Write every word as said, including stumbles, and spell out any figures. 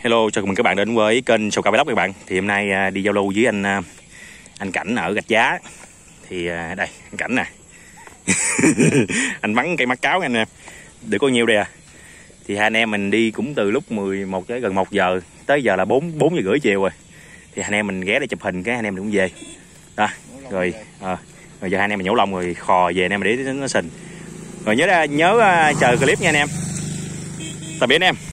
Hello, chào mừng các bạn đến với kênh Sâu Cao Vlog các bạn. Thì hôm nay đi giao lưu với anh anh Cảnh ở Rạch Giá. Thì đây, anh Cảnh nè. Anh bắn cây mắt cáo nha anh em. Được có nhiêu đây à? Thì hai anh em mình đi cũng từ lúc mười một tới gần một giờ, tới giờ là bốn bốn giờ rưỡi chiều rồi. Thì hai anh em mình ghé để chụp hình cái hai anh em cũng về. Đó, rồi à, rồi giờ hai anh em mình nhổ lông rồi khò về anh em để nó sình. Rồi nhớ nhớ chờ clip nha anh em. Tạm biệt anh em.